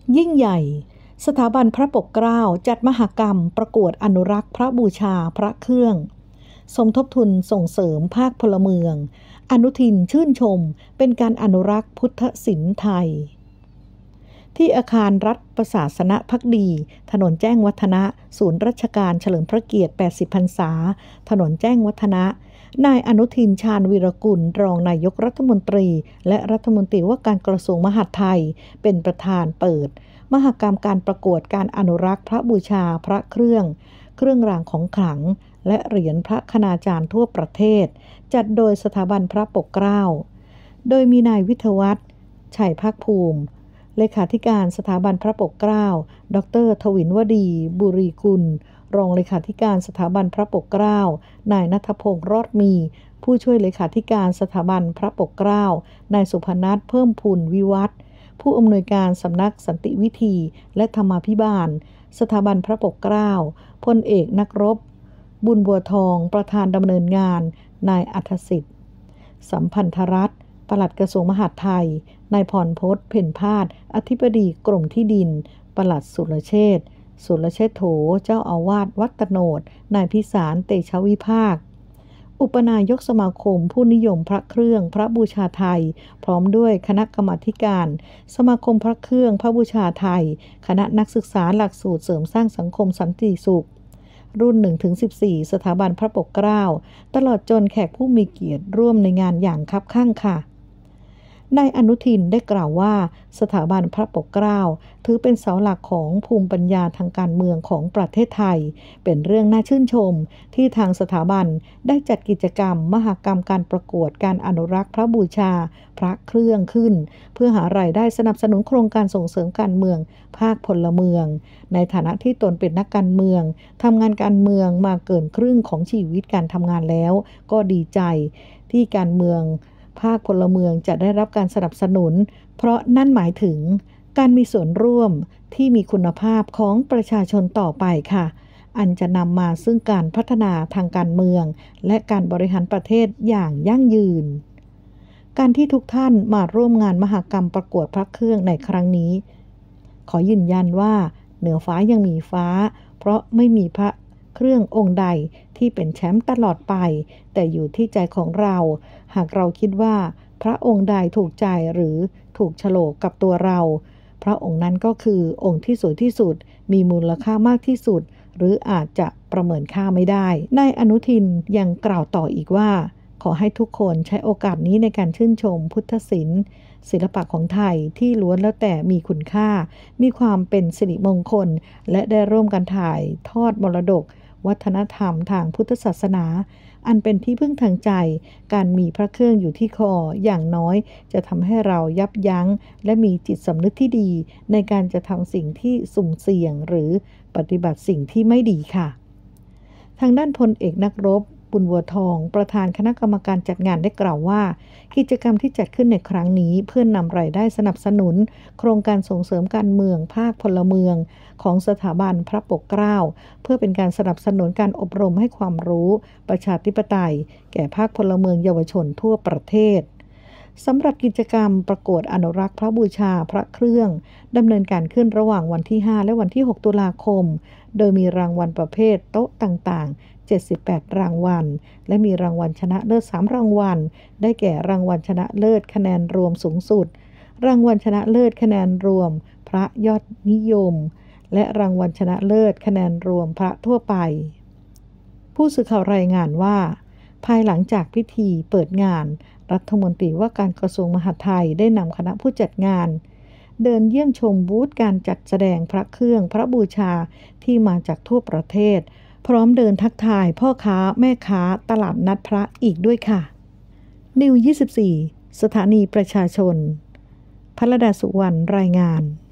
ยิ่งใหญ่สถาบันพระปกเกล้าจัดมหกรรมประกวดอนุรักษ์พระบูชาพระเครื่องสมทบทุนส่งเสริมภาคพลเมืองอนุทินชื่นชมเป็นการอนุรักษ์พุทธศิลป์ไทยที่อาคารรัฐประศาสนภักดีถนนแจ้งวัฒนะศูนย์ราชการเฉลิมพระเกียรติ80พรรษาถนนแจ้งวัฒนะนายอนุทินชาญวีรกุลรองนายกรัฐมนตรีและรัฐมนตรีว่าการกระทรวงมหาดไทยเป็นประธานเปิดมหกรรมการประกวดการอนุรักษ์พระบูชาพระเครื่องรางของขลังและเหรียญพระคณาจารย์ทั่วประเทศจัดโดยสถาบันพระปกเกล้าโดยมีนายวิทยวัฒน์ชัยภาคภูมิเลขาธิการสถาบันพระปกเกล้าดร.ทวินวดีบุรีกุลรองเลขาธิการสถาบันพระปกเกล้านายณัฐพงษ์รอดมีผู้ช่วยเลขาธิการสถาบันพระปกเกล้านายสุพนัสเพิ่มพูนวิวัฒน์ผู้อำนวยการสำนักสันติวิธีและธรรมาภิบาลสถาบันพระปกเกล้าพลเอกนักรบบุญบัวทองประธานดำเนินงานนายอัธสิทธิ์สัมพันธรัตน์ปลัดกระทรวงมหาดไทยนายพรพจน์เพ็ญพาสอธิบดีกรมที่ดินปลัดสุรเชษฐ์โถเจ้าอาวาสวัดตโนดนายพิสารเตชะวิภาคอุปนายกสมาคมผู้นิยมพระเครื่องพระบูชาไทยพร้อมด้วยคณะกรรมาธิการสมาคมพระเครื่องพระบูชาไทยคณะนักศึกษาหลักสูตรเสริมสร้างสังคมสันติสุขรุ่น 1-14 สถาบันพระปกเกล้าตลอดจนแขกผู้มีเกียรติร่วมในงานอย่างคับคั่งค่ะนายอนุทินได้กล่าวว่าสถาบันพระปกเกล้าถือเป็นเสาหลักของภูมิปัญญาทางการเมืองของประเทศไทยเป็นเรื่องน่าชื่นชมที่ทางสถาบันได้จัดกิจกรรมมหกรรมการประกวดการอนุรักษ์พระบูชาพระเครื่องขึ้นเพื่อหารายได้สนับสนุนโครงการส่งเสริมการเมืองภาคพลเมืองในฐานะที่ตนเป็นนักการเมืองทำงานการเมืองมาเกินครึ่งของชีวิตการทำงานแล้วก็ดีใจที่การเมืองภาคพลเมืองจะได้รับการสนับสนุนเพราะนั่นหมายถึงการมีส่วนร่วมที่มีคุณภาพของประชาชนต่อไปค่ะอันจะนำมาซึ่งการพัฒนาทางการเมืองและการบริหารประเทศอย่างยั่งยืนการที่ทุกท่านมาร่วมงานมหกรรมประกวดพระเครื่องในครั้งนี้ขอยืนยันว่าเหนือฟ้ายังมีฟ้าเพราะไม่มีพระเครื่ององค์ใดที่เป็นแชมป์ตลอดไปแต่อยู่ที่ใจของเราหากเราคิดว่าพระองค์ใดถูกใจหรือถูกโฉลกกับตัวเราพระองค์นั้นก็คือองค์ที่สวยที่สุดมีมูลค่ามากที่สุดหรืออาจจะประเมินค่าไม่ได้นายอนุทินยังกล่าวต่ออีกว่าขอให้ทุกคนใช้โอกาสนี้ในการชื่นชมพุทธศิลป์ศิลปะของไทยที่ล้วนแล้วแต่มีคุณค่ามีความเป็นสิริมงคลและได้ร่วมกันถ่ายทอดมรดกวัฒนธรรมทางพุทธศาสนาอันเป็นที่พึ่งทางใจการมีพระเครื่องอยู่ที่คออย่างน้อยจะทำให้เรายับยั้งและมีจิตสำนึกที่ดีในการจะทำสิ่งที่สุ่มเสี่ยงหรือปฏิบัติสิ่งที่ไม่ดีค่ะทางด้านพลเอกนักรบบุญบัวทองประธานคณะกรรมการจัดงานได้กล่าวว่ากิจกรรมที่จัดขึ้นในครั้งนี้เพื่อนำรายได้สนับสนุนโครงการส่งเสริมการเมืองภาคพลเมืองของสถาบันพระปกเกล้าเพื่อเป็นการสนับสนุนการอบรมให้ความรู้ประชาธิปไตยแก่ภาคพลเมืองเยาวชนทั่วประเทศสำหรับกิจกรรมประกวดอนุรักษ์พระบูชาพระเครื่องดำเนินการขึ้นระหว่างวันที่5และวันที่6ตุลาคมโดยมีรางวัลประเภทโต๊ะต่างๆ78รางวัลและมีรางวัลชนะเลิศ3รางวัลได้แก่รางวัลชนะเลิศคะแนนรวมสูงสุดรางวัลชนะเลิศคะแนนรวมพระยอดนิยมและรางวัลชนะเลิศคะแนนรวมพระทั่วไปผู้สื่อข่าวรายงานว่าภายหลังจากพิธีเปิดงานรัฐมนตรีว่าการกระทรวงมหาดไทยได้นำคณะผู้จัดงานเดินเยี่ยมชมบูธการจัดแสดงพระเครื่องพระบูชาที่มาจากทั่วประเทศพร้อมเดินทักทายพ่อค้าแม่ค้าตลาดนัดพระอีกด้วยค่ะนิว24สถานีประชาชนพระดาสุวรรณรายงาน